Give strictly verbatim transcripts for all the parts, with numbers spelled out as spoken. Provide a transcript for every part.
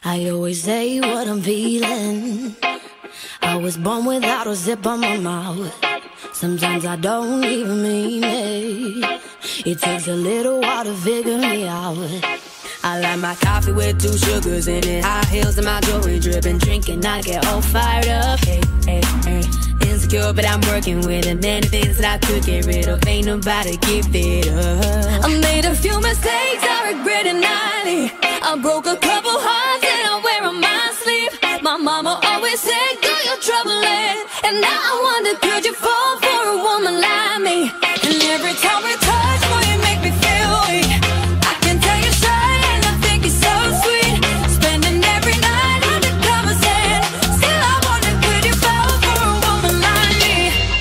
I always say what I'm feeling. I was born without a zip on my mouth. Sometimes I don't even mean it. It takes a little while to figure me out. I like my coffee with two sugars in it, high heels and my jewelry dripping, drinking, I get all fired up. Hey, hey, hey. Insecure, but I'm working with it. Many things that I could get rid of, ain't nobody give it up. I made a few mistakes, I regret it nightly. I broke a couple hearts and I wear on my sleeve. My mama always said, girl, you're troubling. And now I wonder, could you fall for a woman like me? And every time we touch, boy, you make me feel weak. I can tell you're shy and I think you're so sweet. Spending every night under covers and still I wonder, could you fall for a woman like me?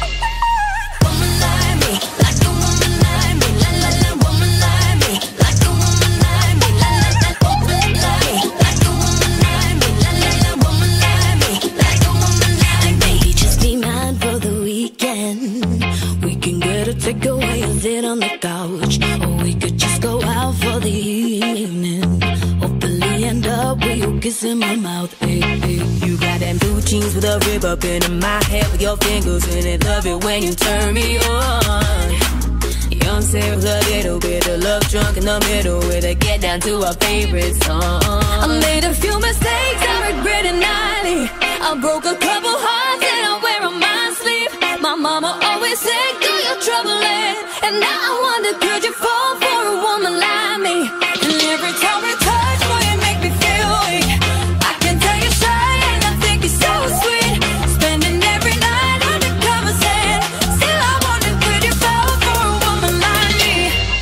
Woman like me, like a woman like me. La la la, woman like me, like a woman like me. La la la, woman like me, like a woman like me. La la la, woman like me, like a woman like me. Maybe just be mine for the weekend. We can get a takeaway and sit on the couch, or we could just go out for the evening. Hopefully end up with you kissing my mouth. Hey, hey. You got them blue jeans with a rib up into my head with your fingers in it. Love it when you turn me on. Young Sarah, a little bit of love drunk in the middle with a get down to our favorite song. I made a few mistakes, I regret it nightly. I broke a couple hearts and I wear on my sleeve. My mama always said, girl, you're troubling. And now I wonder, could you fall for a woman like me? And every time we touch, boy, you make me feel weak. I can tell you're shy and I think you're so sweet. Spending every night under covers and still I wonder, could you fall for a woman like me?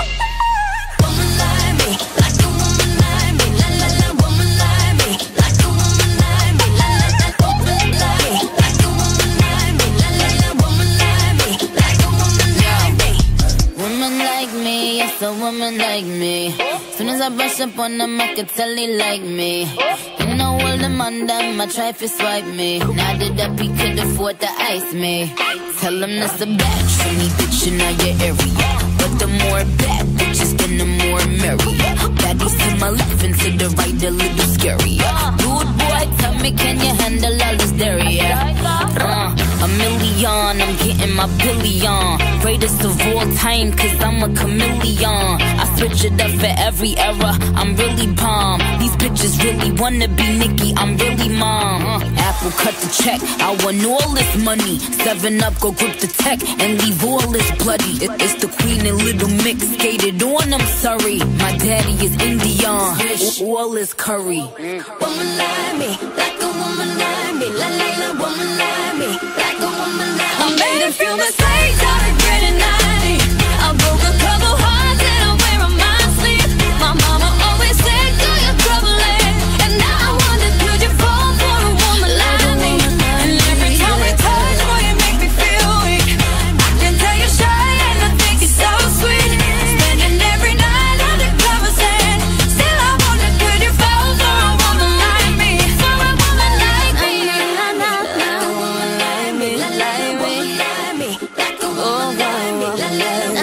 Woman like me, like a woman like me. La la la, woman like me, like a woman like me. La la la, woman like me, like a woman like me. La la la, woman like me, like a woman like me. Woman like me, yes, a woman like me. Soon as I brush up on them, I can tell they like me. You know all them on them, I try to swipe me. Now that he could afford to ice me. Tell him that's a bad trini bitch in your area. But the more bad bitches, then the more merrier. Baddies to my left and to the right, a little scarier. Dude boy, tell me, can you handle all this dairy? Uh, a million, I'm getting my billion. Greatest of all time, cause I'm a chameleon. I switch it up for every era, I'm really bomb. These bitches really wanna be Nicki, I'm really mom. uh, Apple cut the check, I want all this money. Seven up, go grip the tech and leave all this bloody. it, It's the queen and little mix, skated on, I'm sorry. My daddy is Indian, all is curry. Woman like me, like a woman like me. La la la, woman like me, like a woman like me. I made a few mistakes, I regret it nightly. I broke a couple hearts and I wear on my sleeve. My mama always said, girl, you're troubling. And now I wonder, could you fall for a woman like me? And every time we touch, boy, you make me feel weak. I can tell you're shy and I think you're so sweet. Spending every night under covers and still I wonder, could you fall for a woman like me? For a woman like me. Like a woman like me, like a woman like me, like a woman like me, like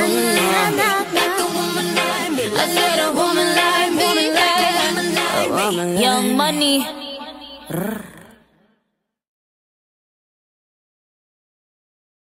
a woman like me. I said a woman like me, like a woman like me. Young Money.